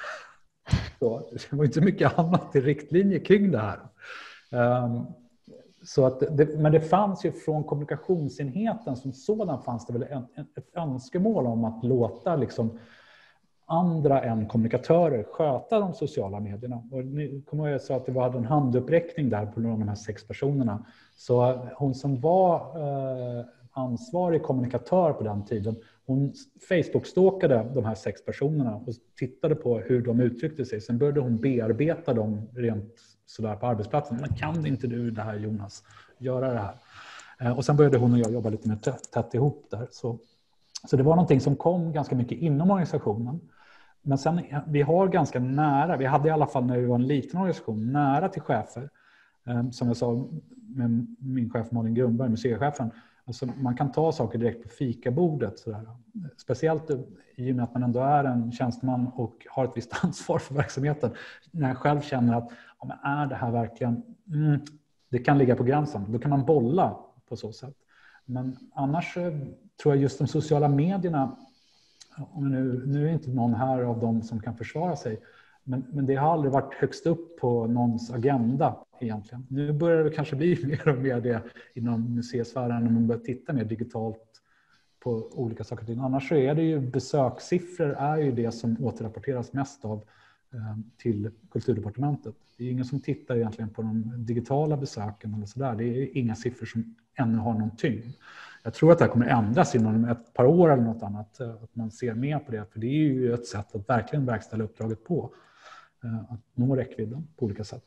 så, det var inte så mycket annat i riktlinje kring det här. Um, så att det, men det fanns ju från kommunikationsenheten som sådan fanns det väl en, en, ett önskemål om att låta liksom andra än kommunikatörer sköta de sociala medierna. Och ni kommer ihåg att jag sa att det var en handuppräckning där på de här sex personerna. Så hon som var eh, ansvarig kommunikatör på den tiden, hon Facebook-stalkade de här sex personerna och tittade på hur de uttryckte sig. Sen började hon bearbeta dem rent sådär på arbetsplatsen. Men kan inte du det här, Jonas, göra det här? Eh, och sen började hon och jag jobba lite mer tätt, tätt ihop där. Så, så det var någonting som kom ganska mycket inom organisationen. Men sen, vi har ganska nära, vi hade i alla fall när vi var en liten organisation, nära till chefer. Eh, som jag sa med min chef Malin Grundberg, museichefen. Alltså man kan ta saker direkt på fikabordet. Sådär. Speciellt i och med att man ändå är en tjänsteman och har ett visst ansvar för verksamheten. När jag själv känner att ja, men är det här verkligen, mm, det kan ligga på gränsen. Då kan man bolla på så sätt. Men annars tror jag just de sociala medierna, och nu, nu är inte någon här av dem som kan försvara sig, men, men det har aldrig varit högst upp på någons agenda egentligen. Nu börjar det kanske bli mer och mer det inom museisfären när man börjar titta mer digitalt på olika saker. Annars så är det ju besökssiffror är ju det som återrapporteras mest av eh, till Kulturdepartementet. Det är ingen som tittar egentligen på de digitala besöken eller sådär. Det är inga siffror som ännu har någon tyngd. Jag tror att det här kommer ändras inom ett par år eller något annat. Att man ser mer på det. För det är ju ett sätt att verkligen verkställa uppdraget på. Att nå räckvidden på olika sätt.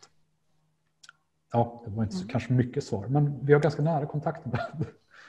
Ja, det var inte så mm. kanske mycket svar. Men vi har ganska nära kontakt med det.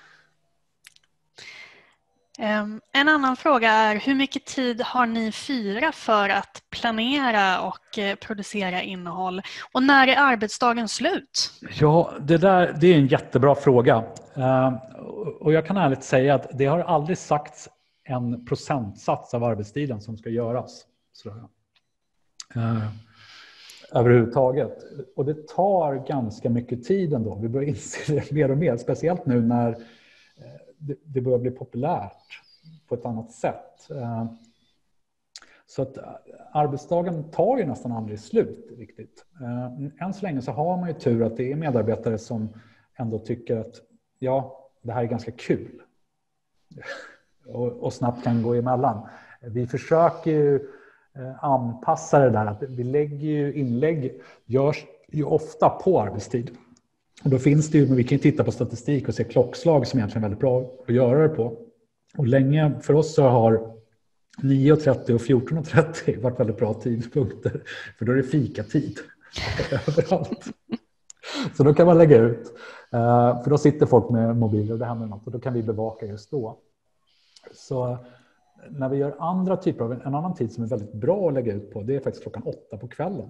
Um, en annan fråga är, hur mycket tid har ni fyra för att planera och uh, producera innehåll? Och när är arbetsdagen slut? Ja, det där det är en jättebra fråga. Uh, och jag kan ärligt säga att det har aldrig sagts en procentsats av arbetstiden som ska göras. Sådär. Uh, överhuvudtaget. Och det tar ganska mycket tid ändå. Vi börjar inse det mer och mer. Speciellt nu när uh, det, det börjar bli populärt på ett annat sätt. Uh, så att uh, arbetsdagen tar ju nästan aldrig slut riktigt. Uh, än så länge så har man ju tur att det är medarbetare som ändå tycker att ja, det här är ganska kul. och, och snabbt kan gå emellan. Vi försöker ju anpassa det där att vi lägger ju inlägg görs ju ofta på arbetstid. Och då finns det ju, vi kan titta på statistik och se klockslag som egentligen är väldigt bra att göra det på. Och länge för oss så har nio och trettio och fjorton och trettio varit väldigt bra tidpunkter. För då är det fikatid överallt. Så då kan man lägga ut. För då sitter folk med mobiler och det händer något och då kan vi bevaka just då. Så när vi gör andra typer av en annan tid som är väldigt bra att lägga ut på, det är faktiskt klockan åtta på kvällen.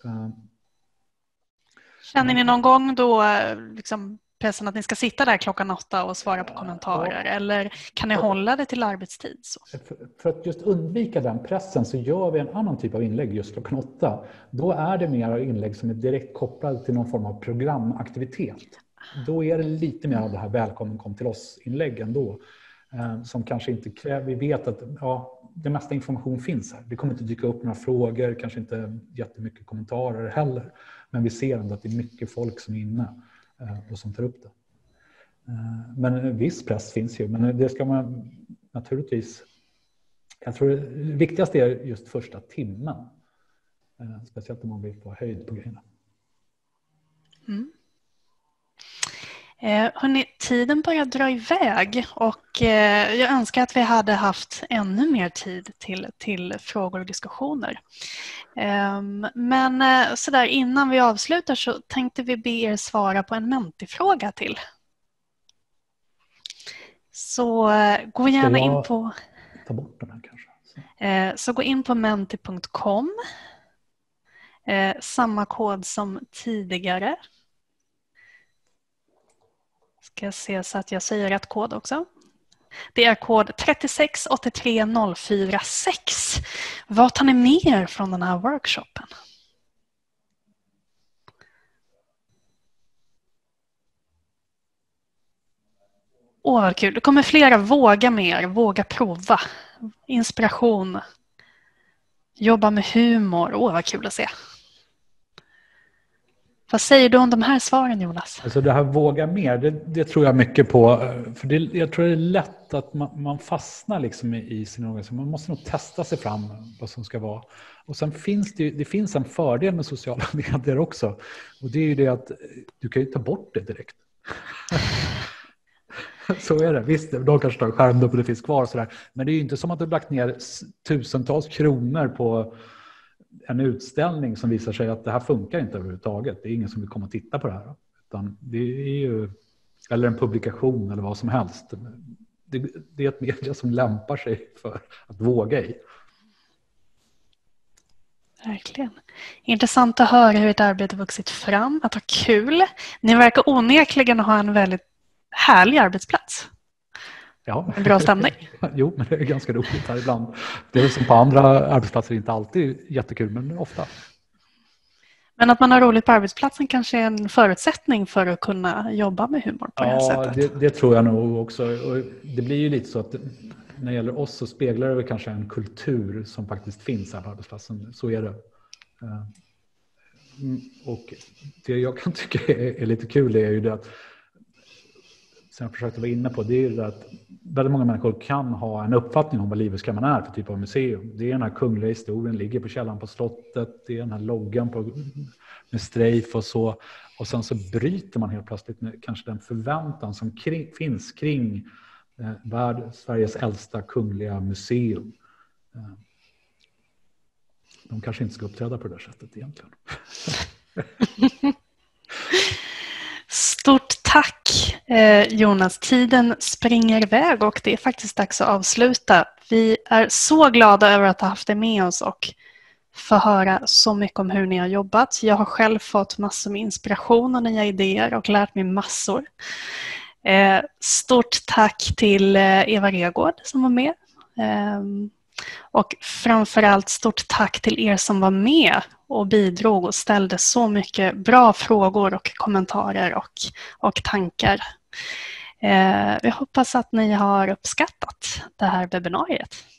Känner ni någon gång då liksom pressen att ni ska sitta där klockan åtta och svara på kommentarer? Ja. Eller kan ni hålla det till arbetstid? Så? För, för att just undvika den pressen så gör vi en annan typ av inlägg just klockan åtta. Då är det mer inlägg som är direkt kopplade till någon form av programaktivitet. Då är det lite mer av det här välkommen kom till oss-inlägg ändå. Som kanske inte kräver, vi vet att ja, det mesta information finns här. Det kommer inte dyka upp några frågor, kanske inte jättemycket kommentarer heller. Men vi ser ändå att det är mycket folk som är inne och som tar upp det. Men en viss press finns ju, men det ska man naturligtvis, jag tror det viktigaste är just första timmen. Speciellt om man vill få höjd på grejerna. Mm. Eh, hörrni, tiden börjar dra iväg och eh, jag önskar att vi hade haft ännu mer tid till, till frågor och diskussioner. Eh, men eh, sådär, innan vi avslutar så tänkte vi be er svara på en Menti-fråga till. Så gå gärna in på... ta bort den här kanske? Så, så gå in på menti punkt com. Eh, samma kod som tidigare. Ska jag se så att jag säger rätt kod också. Det är kod tre sex åtta tre noll fyra sex. Vad tar ni med er från den här workshopen? Åh, vad kul. Det kommer flera våga mer, våga prova. Inspiration. Jobba med humor. Åh, vad kul att se. Vad säger du om de här svaren, Jonas? Alltså det här våga mer, det, det tror jag mycket på. För det, jag tror det är lätt att man, man fastnar liksom i, i sin organisation. Man måste nog testa sig fram vad som ska vara. Och sen finns det, det finns en fördel med sociala medier också. Och det är ju det att du kan ju ta bort det direkt. Så är det. Visst, de kanske tar skärm då, för det finns kvar och sådär. Men det är ju inte som att du har lagt ner tusentals kronor på en utställning som visar sig att det här funkar inte överhuvudtaget. Det är ingen som vill komma och titta på det här. Utan det är ju, eller en publikation eller vad som helst. Det, det är ett media som lämpar sig för att våga i. Verkligen. Intressant att höra hur ett arbete vuxit fram, att ha kul. Ni verkar onekligen ha en väldigt härlig arbetsplats. Ja. En bra stämning. Jo, men det är ganska roligt här ibland. Det är som på andra arbetsplatser inte alltid jättekul, men ofta. Men att man har roligt på arbetsplatsen kanske är en förutsättning för att kunna jobba med humor på det här ja, sättet. Det, det tror jag nog också. Och det blir ju lite så att när det gäller oss så speglar det kanske en kultur som faktiskt finns här på arbetsplatsen. Så är det. Och det jag kan tycka är, är lite kul är ju det att, som jag försökte vara inne på, det är ju det att väldigt många människor kan ha en uppfattning om vad Livrustkammaren är för typ av museum. Det är den här kungliga historien, ligger på källan på slottet, det är den här loggan på, med strejf och så. Och sen så bryter man helt plötsligt med kanske den förväntan som kring, finns kring eh, värld, Sveriges äldsta kungliga museum. Eh, de kanske inte ska uppträda på det där sättet egentligen. Stort tack Jonas. Tiden springer iväg och det är faktiskt dags att avsluta. Vi är så glada över att ha haft dig med oss och få höra så mycket om hur ni har jobbat. Jag har själv fått massor med inspiration och nya idéer och lärt mig massor. Stort tack till Eva Regård som var med. Och framförallt stort tack till er som var med och bidrog och ställde så mycket bra frågor och kommentarer och, och tankar. Eh, jag hoppas att ni har uppskattat det här webbinariet.